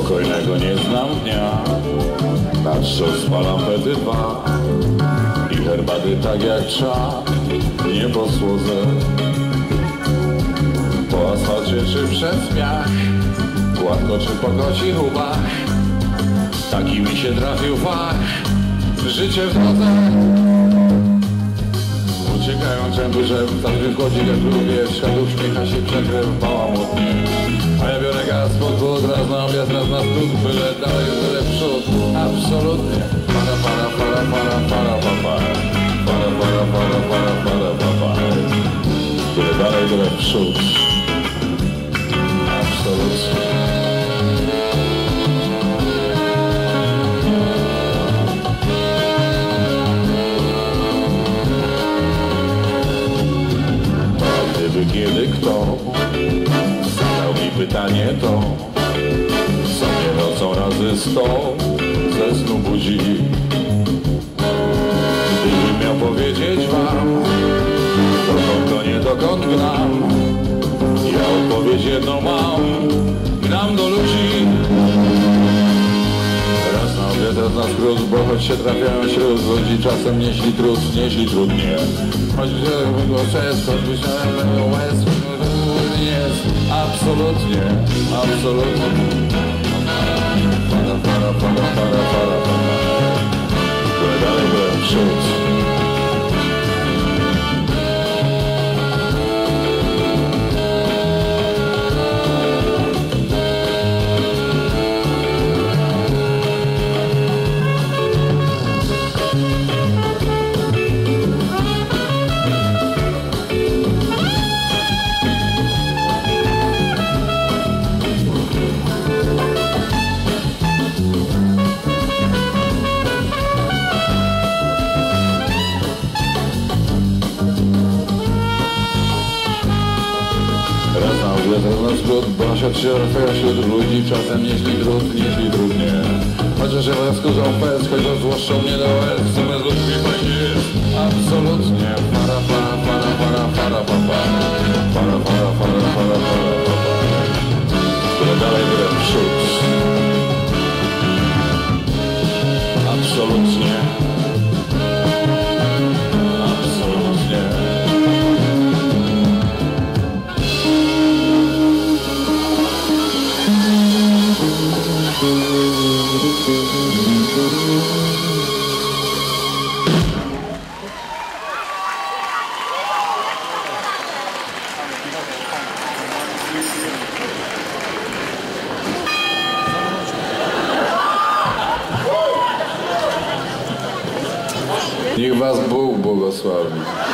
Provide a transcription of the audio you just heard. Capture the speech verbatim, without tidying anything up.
Spokojnego nie znam dnia, patrzę, spalam pety dwa i herbaty tak jak trza, nie posłodzę. Po asfalcie czy przez miach, gładko czy po kocich łbach, taki mi się trafił fach, życie w drodze. Uciekają częby, że każdy wchodzi jak lubię, świat uśmiecha się, przekrew bałamutnie. A ja biorę gaz pod wód, raz na objazd, raz na stód, byle dalej, byle w przód, absolutnie. Para, para, para, para, para, para, para, para, para, para, para, para, para. Byle dalej, byle w przód, absolutnie. Kiedy kto zadał mi pytanie to, co mnie nocą razy sto ze snu budzi. Gdybym miał powiedzieć wam, dokąd to nie dokąd gram, ja odpowiedź jedną mam, gram do ludzi. Raz na obiad, raz na skrót, bo choć się trafiają wśród ludzi, czasem nieśli trud, nieśli trudnie. Choć było przez, choć myślałem, że było łez, jest absolutnie, absolutnie. Para, para, para, para, para, para. Byle dalej, byle w przód. Raz na skrót, bo świat się trafia wśród ludzi, czasem nieśli trud, nieśli trudnie. Chociaż ja was skurzą pes, choć rozłoszczą mnie do łez, w sumie z ludźmi fajnie jest, absolutnie. Para, para, para, para, para, para, para, para, para, para, para, para. Tyle dalej, tyle w przód. Absolutnie. Absolutnie. Niech was Bóg błogosławi.